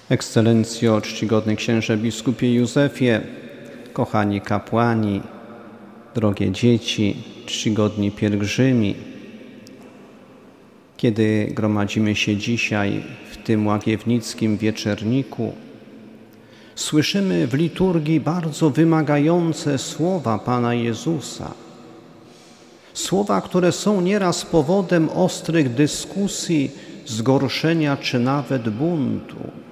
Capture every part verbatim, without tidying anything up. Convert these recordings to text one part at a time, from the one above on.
Ekscelencjo, czcigodny księże biskupie Józefie, kochani kapłani, drogie dzieci, czcigodni pielgrzymi, kiedy gromadzimy się dzisiaj w tym łagiewnickim wieczerniku, słyszymy w liturgii bardzo wymagające słowa Pana Jezusa. Słowa, które są nieraz powodem ostrych dyskusji, zgorszenia czy nawet buntu.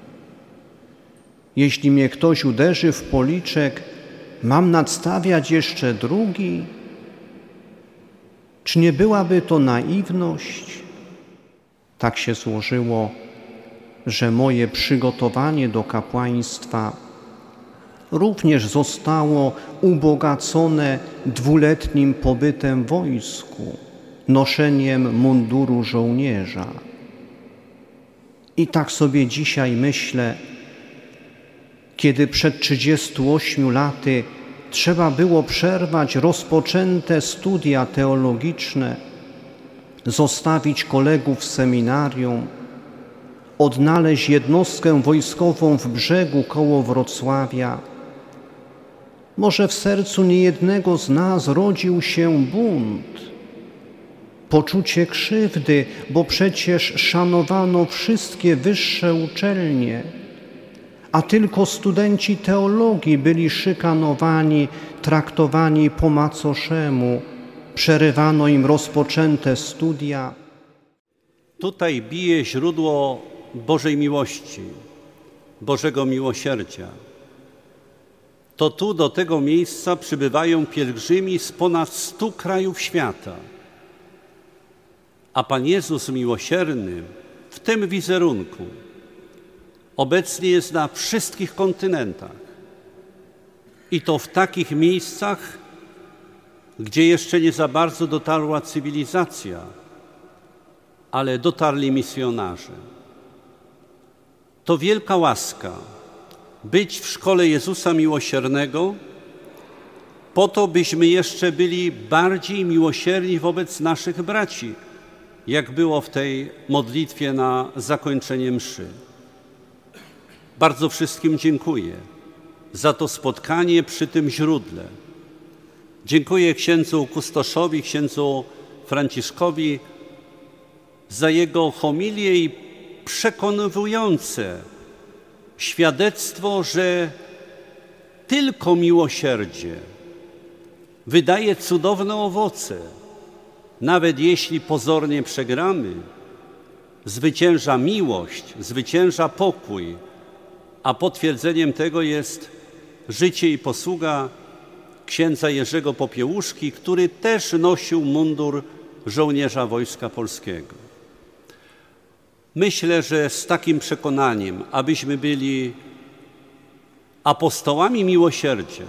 Jeśli mnie ktoś uderzy w policzek, mam nadstawiać jeszcze drugi? Czy nie byłaby to naiwność? Tak się złożyło, że moje przygotowanie do kapłaństwa również zostało ubogacone dwuletnim pobytem w wojsku, noszeniem munduru żołnierza. I tak sobie dzisiaj myślę, kiedy przed trzydziestu ośmiu laty trzeba było przerwać rozpoczęte studia teologiczne, zostawić kolegów w seminarium, odnaleźć jednostkę wojskową w Brzegu koło Wrocławia. Może w sercu niejednego z nas rodził się bunt, poczucie krzywdy, bo przecież szanowano wszystkie wyższe uczelnie, a tylko studenci teologii byli szykanowani, traktowani po macoszemu, przerywano im rozpoczęte studia. Tutaj bije źródło Bożej miłości, Bożego miłosierdzia. To tu do tego miejsca przybywają pielgrzymi z ponad stu krajów świata. A Pan Jezus miłosierny w tym wizerunku obecnie jest na wszystkich kontynentach. I to w takich miejscach, gdzie jeszcze nie za bardzo dotarła cywilizacja, ale dotarli misjonarze. To wielka łaska być w szkole Jezusa Miłosiernego, po to, byśmy jeszcze byli bardziej miłosierni wobec naszych braci, jak było w tej modlitwie na zakończenie mszy. Bardzo wszystkim dziękuję za to spotkanie przy tym źródle. Dziękuję księdzu kustoszowi, księdzu Franciszkowi za jego homilię i przekonywujące świadectwo, że tylko miłosierdzie wydaje cudowne owoce. Nawet jeśli pozornie przegramy, zwycięża miłość, zwycięża pokój, a potwierdzeniem tego jest życie i posługa księdza Jerzego Popiełuszki, który też nosił mundur żołnierza Wojska Polskiego. Myślę, że z takim przekonaniem, abyśmy byli apostołami miłosierdzia,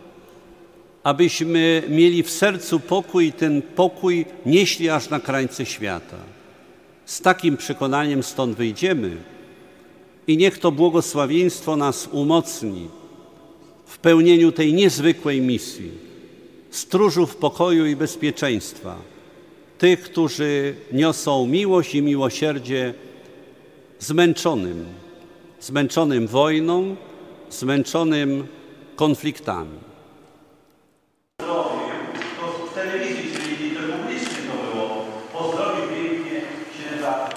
abyśmy mieli w sercu pokój i ten pokój nieśli aż na krańce świata. Z takim przekonaniem stąd wyjdziemy i niech to błogosławieństwo nas umocni w pełnieniu tej niezwykłej misji stróżów pokoju i bezpieczeństwa, tych, którzy niosą miłość i miłosierdzie zmęczonym, zmęczonym wojną, zmęczonym konfliktami. To w telewizji, czyli to publicznie to było. Pozdrowię pięknie księdza.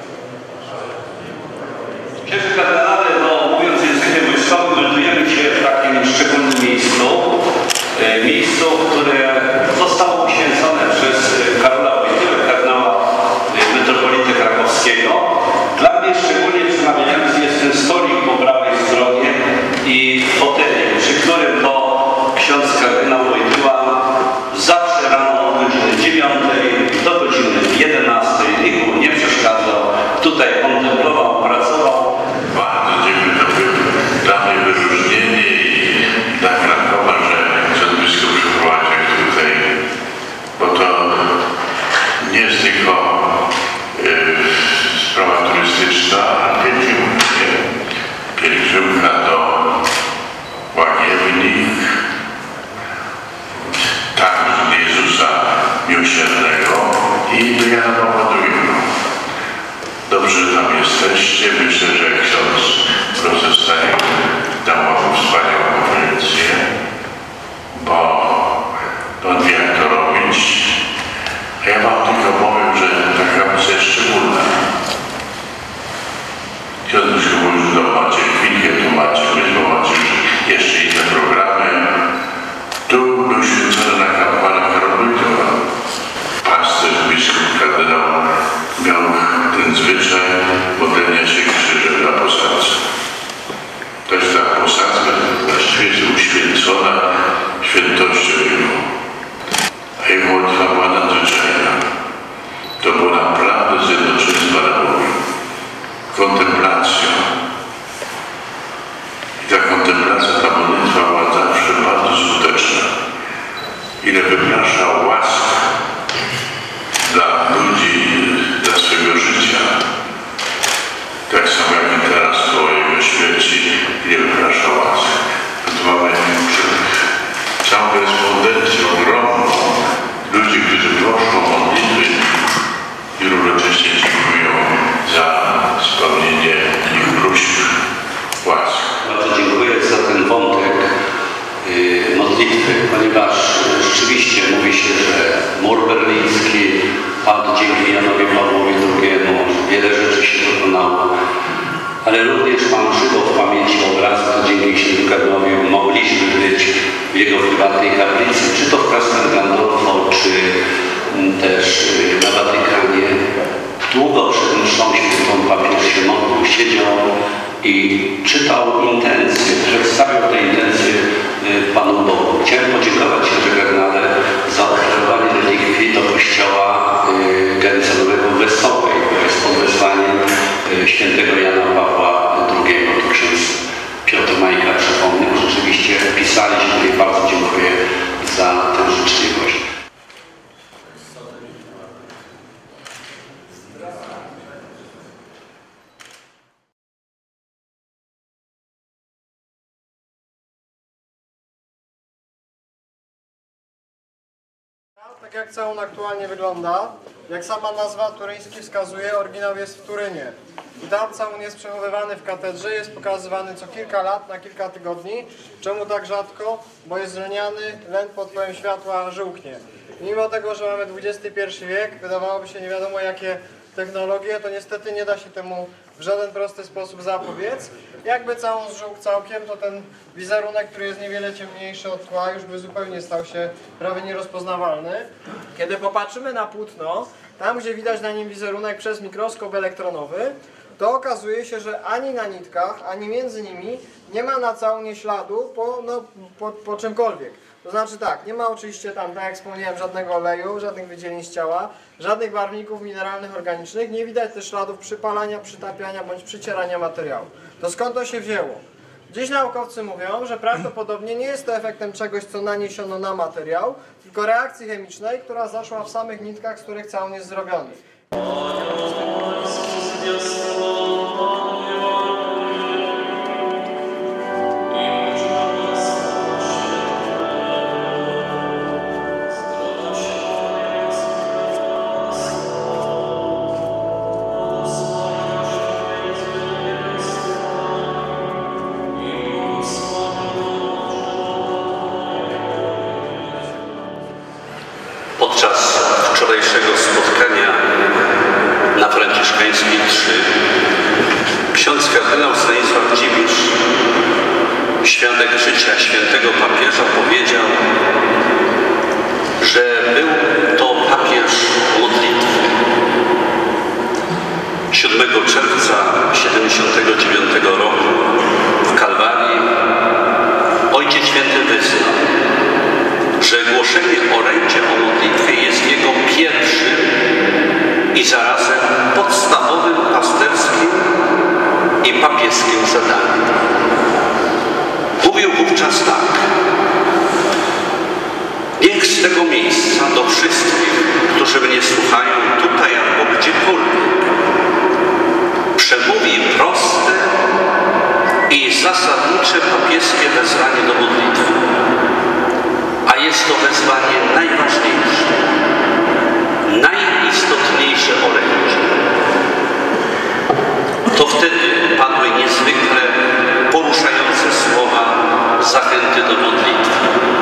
Księże kardynale, no mówiąc językiem wojskowym, znajdujemy się w takim szczególnym miejscu, miejscu, które zostało uświęcone przez Karola Wojtyłę, kardynała metropolitę krakowskiego. Dla mnie szczególnie przemawiający jest ten stolik po prawej stronie i foteli, przy którym to ksiądz kardynał Wojtyła zawsze rano od godziny dziewiątej do godziny jedenastej nikomu nie przeszkadzał. Tutaj kontemplował, pracował. Bardzo dziękuję. To było dla mnie wyróżnienie i dla Krakowa, że ksiądz biskup przyprowadził tutaj, bo to nie jest tylko yy, sprawa turystyczna, a pielgrzymka, pielgrzymka do Łagiewnik, także do Jezusa Miłosiernego i do Jana Pawła drugiego. Dobrze, że tam jesteście. Myślę, że ksiądz Rozestaję dało wspaniałą konferencję, bo on wie, jak to robić. A ja wam tylko powiem, że taka misja jest szczególna. Ksiądz się mówi, że macie chwilkę, tu macie, bo macie jeszcze inne programy. Tu był święcony na kapłana Karolitowa. Pasterz, biskup, kardynał miał ten zwyczaj modlenia się krzyżem na posadzce. To jest ta posadzka, właściwie jest uświęcona świętością Jego. A Jego modlitwa była nadzwyczajna. To było naprawdę zjednoczenie z Panem Bogiem. Kontemplacją. I ta kontemplacja, ta modlitwa była zawsze bardzo skuteczna. Ile wyprasza łask dla ludzi, dla swojego życia. Tak samo jak i teraz po Jego śmierci, ile wyprasza łask. Tu mamy całą korespondencję ogromną ludzi, którzy proszą modlitwy i równocześnie dziękują za spełnienie ich próśb, łask. Bardzo dziękuję za ten wątek yy, modlitwy, ponieważ rzeczywiście mówi się, że mur berliński padł dzięki Janowi Pawłowi drugiemu, wiele rzeczy się dokonało, ale również mam żywo w pamięci obraz, to dzięki księdzu Karolowi mogliśmy być w jego prywatnej kaplicy, czy to w Castel Gandolfo, czy też na Watykanie. Długo przed mszą świętą papież się modlił, siedział i czytał intencje, przedstawiał te intencje Panu Bogu. Chciałem podziękować księdzu kardynale za ofiarowanie relikwii do kościoła garnizonowego w Wesołej, to jest pod wezwaniem świętego Jana Pawła drugiego. Tu ksiądz Piotr Majka przypomniał, rzeczywiście pisaliśmy i bardzo dziękuję za tę życzliwość. Tak jak całun aktualnie wygląda, jak sama nazwa turyński wskazuje, oryginał jest w Turynie. I tam całun jest przechowywany w katedrze, jest pokazywany co kilka lat, na kilka tygodni. Czemu tak rzadko? Bo jest żeniany, len pod wpływem światła żółknie. I mimo tego, że mamy dwudziesty pierwszy wiek, wydawałoby się nie wiadomo jakie technologie, to niestety nie da się temu w żaden prosty sposób zapobiec. Jakby całun zżółkł całkiem, to ten wizerunek, który jest niewiele ciemniejszy od tła, już by zupełnie stał się prawie nierozpoznawalny. Kiedy popatrzymy na płótno, tam gdzie widać na nim wizerunek przez mikroskop elektronowy, to okazuje się, że ani na nitkach, ani między nimi nie ma na całunie śladu po, no, po, po czymkolwiek. To znaczy tak, nie ma oczywiście tam, tak jak wspomniałem, żadnego oleju, żadnych wydzielin z ciała, żadnych barwników mineralnych, organicznych, nie widać też śladów przypalania, przytapiania bądź przycierania materiału. To skąd to się wzięło? Dziś naukowcy mówią, że prawdopodobnie nie jest to efektem czegoś, co naniesiono na materiał, tylko reakcji chemicznej, która zaszła w samych nitkach, z których całun jest zrobiony. Podczas wczorajszego spotkania na Franciszkańskiej trzy ksiądz kardynał Stanisław Dziwisz, świadek życia świętego papieża, powiedział, że był to papież modlitwy. siódmego czerwca siedemdziesiątego dziewiątego roku w Kalwarii Ojciec Święty wyznał, że głoszenie orędzia o modlitwie jest jego pierwszym i zarazem podstawowym pasterskim i papieskim zadaniem. Mówił wówczas tak: niech z tego miejsca do wszystkich, którzy mnie słuchają tutaj albo gdziekolwiek, przemówi proste i zasadnicze papieskie wezwanie do modlitwy. A jest to wezwanie najważniejsze, najistotniejsze orędzie. To wtedy padły niezwykle zachęty do modlitwy.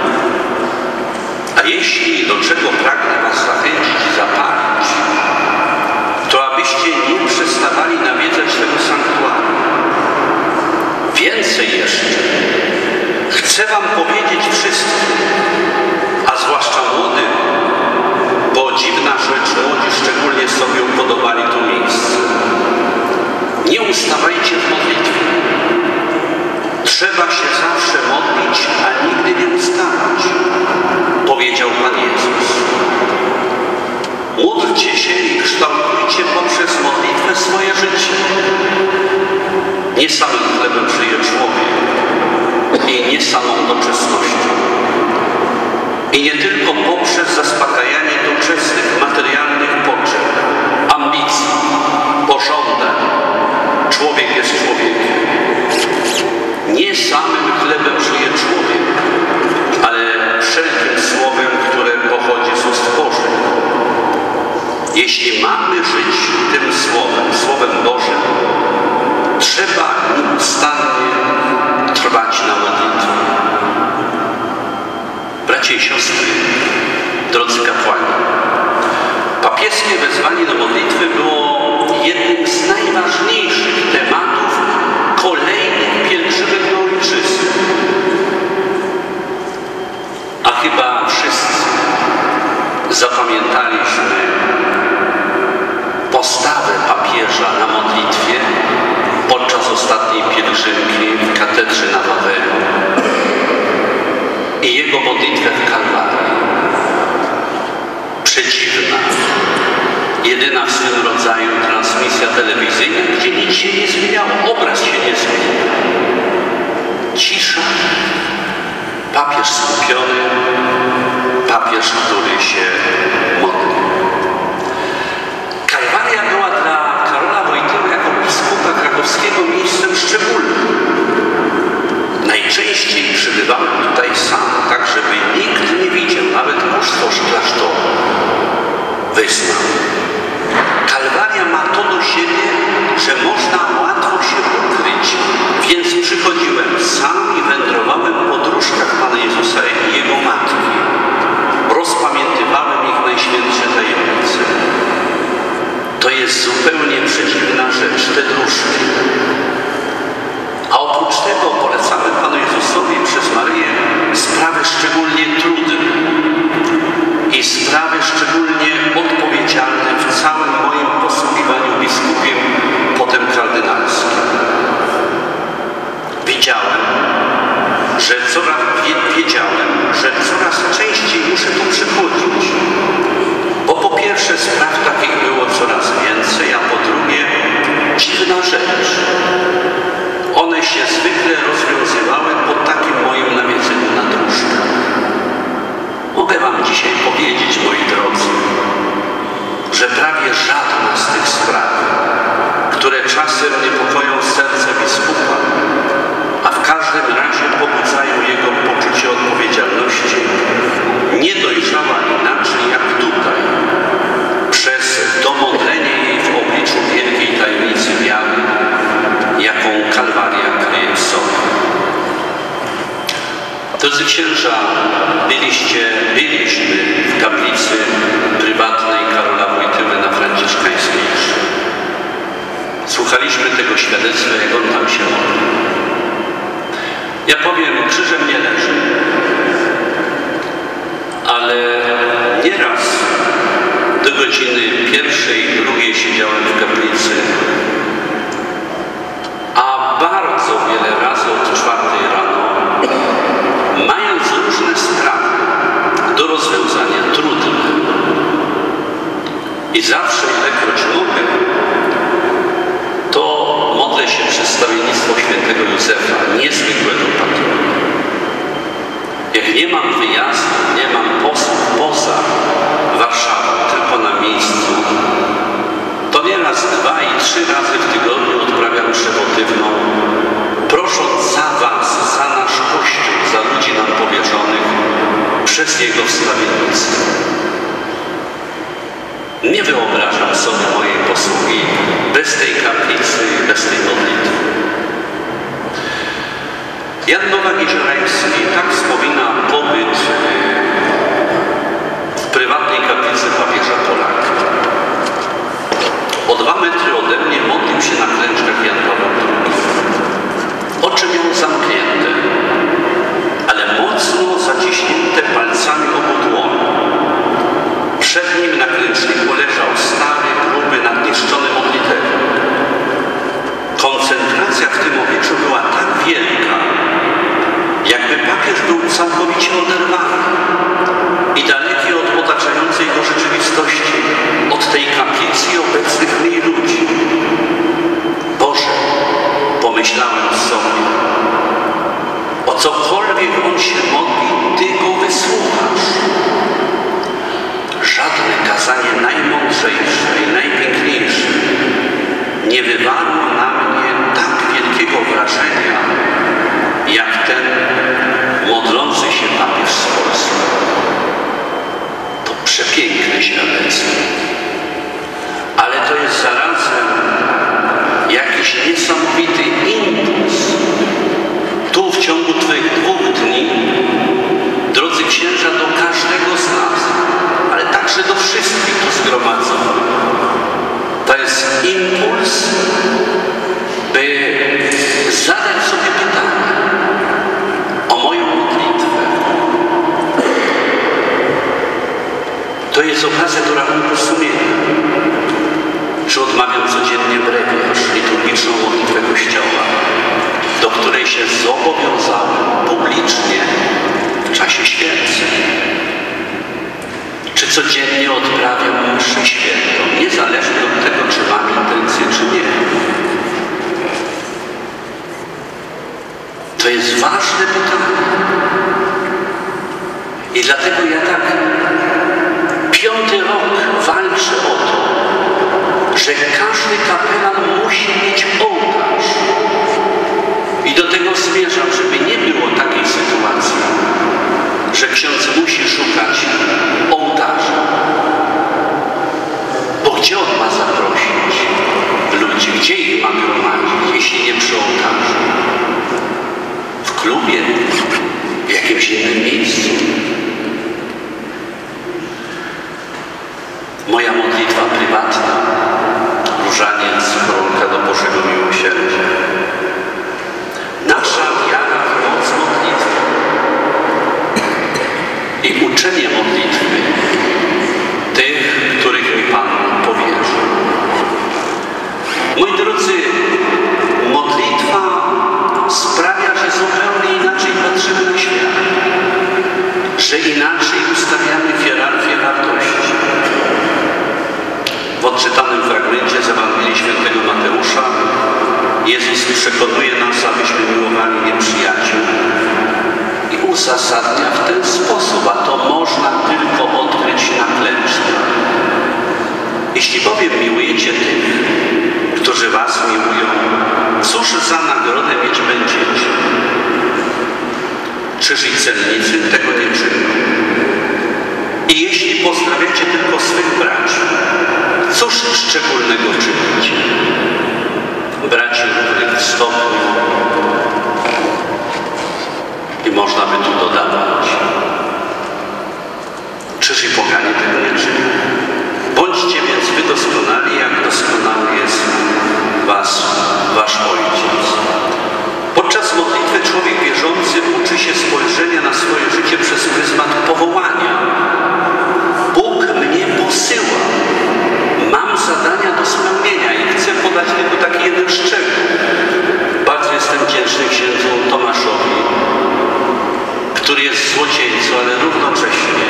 A jeśli do czego pragnę was zachęcić i zapalić, to abyście nie przestawali nawiedzać tego sanktuarium. Więcej jeszcze, chcę wam powiedzieć wszystkim, a zwłaszcza młodym, bo dziwna rzecz, młodzi szczególnie sobie upodobali to miejsce. Nie ustawajcie w modlitwie. Trzeba się zawsze modlić, a nigdy nie ustawać, powiedział Pan Jezus. Módlcie się i kształtujcie poprzez modlitwę swoje życie. Nie samym chlebem żyje człowiek i nie samą doczesnością. I nie tylko poprzez zaspokajanie doczesnych, materialnych potrzeb, ambicji, pożądań. Człowiek jest człowiekiem. Nie samym chlebem żyje człowiek, ale wszelkim słowem, które pochodzi z ust Bożych. Jeśli mamy żyć tym słowem, słowem Bożym, trzeba nieustannie trwać na modlitwie. Bracia i siostry, drodzy kapłani, papieskie wezwanie do modlitwy było jednym z najważniejszych tematów kolejnych pielgrzymek do ojczyzny. A chyba wszyscy zapamiętaliśmy postawę papieża na modlitwie podczas ostatniej pielgrzymki w katedrze na Wawelu i jego modlitwę w Kalwarii. Przedziwna, jedyna w swym rodzaju transmisja telewizyjna, gdzie nic się nie zmieniało, obraz się nie zmienił. Cisza, papież skupiony, papież, który się modli. Kalwaria była dla Karola Wojtyły jako biskupa krakowskiego miejscem szczególnym. Najczęściej przybywałem tutaj sam, tak żeby nikt nie widział, nawet kustosz klasztoru. Wyznał. Kalwaria ma to do siebie, że można łatwo się ukryć, więc przychodziłem sam i wędrowałem po dróżkach Pana Jezusa i Jego Matki. Rozpamiętywałem ich najświętsze tajemnice. To jest zupełnie przeciwna rzecz, te dróżki. A oprócz tego polecamy Panu Jezusowi przez Maryję sprawy szczególnie trudne i sprawy szczególnie odpowiedzialne w całym moim posługiwaniu biskupiem, potem kardynalskim. Widziałem, że coraz, wiedziałem, że coraz częściej muszę tu przychodzić, bo po pierwsze spraw takich było coraz więcej, a po drugie dziwna rzecz. One się zwykle rozwiązywały po takim moim nawiedzeniu na dróżkę. Mogę wam dzisiaj powiedzieć, moi drodzy, że prawie żadna z tych spraw, które czasem niepokoją serce biskupa, a w każdym razie pobudzają jego poczucie odpowiedzialności, nie dojrzała inaczej jak tutaj, przez domodlenie jej w obliczu wielkiej tajemnicy wiary, jaką Kalwaria kryje w sobie. Drodzy księża, byliście, byliśmy w kaplicy prywatnej Karola Wojtyły na Franciszkańskiej Wsi. Słuchaliśmy tego świadectwa, jak on tam się modlił. Ja powiem, krzyżem nie leży, ale nieraz do godziny pierwszej, drugiej siedziałem w kaplicy, a bardzo wiele razy od czwartej rano, mając różne sprawy do rozwiązania trudne. I zawsze, ilekroć mogę, to modlę się przez stawiennictwo świętego Józefa, niezwykłego patrona. Jak nie mam wyjazdu, nie mam posłów poza Warszawą, tylko na miejscu, to nieraz dwa i trzy razy w tygodniu odprawiam przewodywną, prosząc za was, za nasz Kościół, za ludzi nam powierzonych, przez jego wstawiennictwo. Nie wyobrażam sobie mojej posługi bez tej kaplicy i bez tej modlitwy. Jan Nowak-Jeziorański wywarło na mnie tak wielkiego wrażenia, jak ten modlący się papież z Polski. To przepiękne świadectwo. Ale to jest zarazem jakiś niesamowity impuls. Tu w ciągu tych dwóch dni, drodzy księża, do każdego z nas, ale także do wszystkich tu zgromadzonych. To jest impuls, by zadać sobie pytanie o moją modlitwę. To jest okazja do rachunku sumienia. Czy odmawiam codziennie brewiarz, liturgiczną modlitwę Kościoła, do której się zobowiązałem publicznie w czasie święceń? Czy codziennie odprawiam mszę świętą, niezależnie od tego, czy mam intencję, czy nie? To jest ważne pytanie. I dlatego ja tak piąty rok walczę o to, że każdy kapelan musi mieć ołtarz. I do tego zmierzam, żeby nie było takiej sytuacji, że ksiądz musi szukać ołtarza. Bo gdzie on ma zaprosić ludzi? Gdzie ich ma gromadzić, jeśli nie przy ołtarzu? W klubie? W jakimś innym miejscu? Moja modlitwa prywatna, różaniec, koronka do Bożego Miłosierdzia. Nasza wiara w moc modlitwy i uczenie modlitwy tych, których mi Pan powierzył. Moi drodzy, modlitwa sprawia, że zupełnie inaczej patrzymy na świat, że inaczej ustawiamy hierarchię wartości. W odczytanym fragmencie z Ewangelii Świętego Mateusza Jezus przekonuje nas, abyśmy miłowali nieprzyjaciół i uzasadnia w ten sposób, a to można tylko odkryć na klęczce. Jeśli bowiem miłujecie tych, którzy was miłują, cóż za nagrodę mieć będziecie? Czyż i celnicy tego nie czynią? I jeśli pozdrawiacie tylko swych braci, cóż szczególnego czynicie? Braci równych w stopniu. I można by tu dodawać. Czyż i poganie tego nie czynią? Bądźcie więc wy doskonali, jak doskonały jest was wasz Ojciec. Podczas modlitwy człowiek wierzący uczy się spojrzenia na swoje życie przez pryzmat powołania. Bóg mnie posyła. Mam zadania do spełnienia i chcę podać tylko taki jeden szczegół. Bardzo jestem wdzięczny księdzu Tomaszowi, który jest w Złocieńcu, ale równocześnie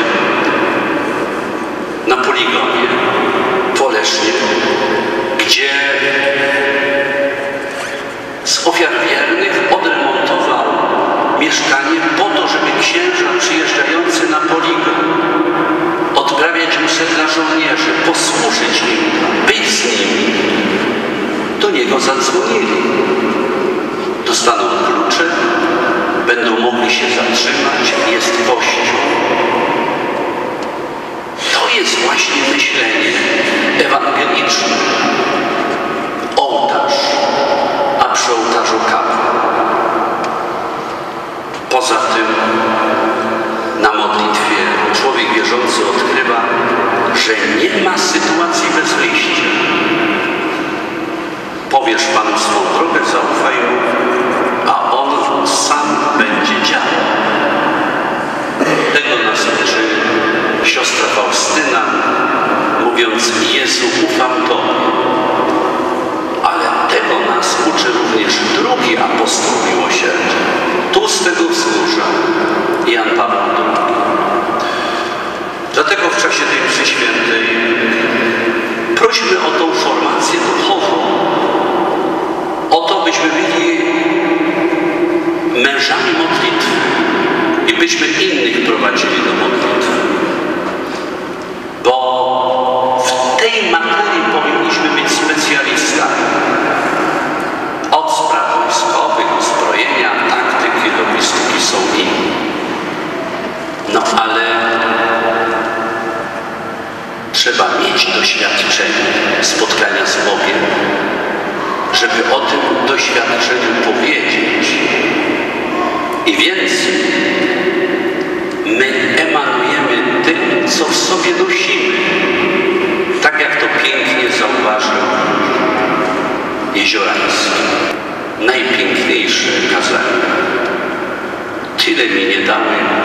na poligonie w Olesznie, gdzie z ofiar wiernych odremontował mieszkanie po to, żeby księża przyjeżdżający na poligon odprawiać mszę dla żołnierzy, posłużyć im, być z nimi. Do niego zadzwonili. Dostaną klucze, będą mogli się zatrzymać, jest kościół. To jest właśnie myślenie ewangeliczne. Ołtarz, a przy ołtarzu kapłan. Poza tym na modlitwie człowiek wierzący odkrywa, że nie ma sytuacji bez wyjścia. Powiesz Panu swą drogę, zaufaj Mu, a On sam będzie działał. Tego nas uczy siostra Faustyna, mówiąc: Jezu, ufam Tobie. Ale tego nas uczy również drugi apostoł miłosierdzia, tu z tego wzgórza, Jan Paweł drugi. Dlatego w czasie tej mszy świętej prośmy o tą formację duchową, o to, byśmy byli mężami modlitwy i byśmy innych prowadzili do modlitwy. Bo w tej materii powinniśmy być specjalistami. doświadczeniu spotkania z Bogiem, żeby o tym doświadczeniu powiedzieć. I więc my emanujemy tym, co w sobie nosimy. Tak jak to pięknie zauważył Jeziorański. Najpiękniejsze kazanie. Tyle mi nie dały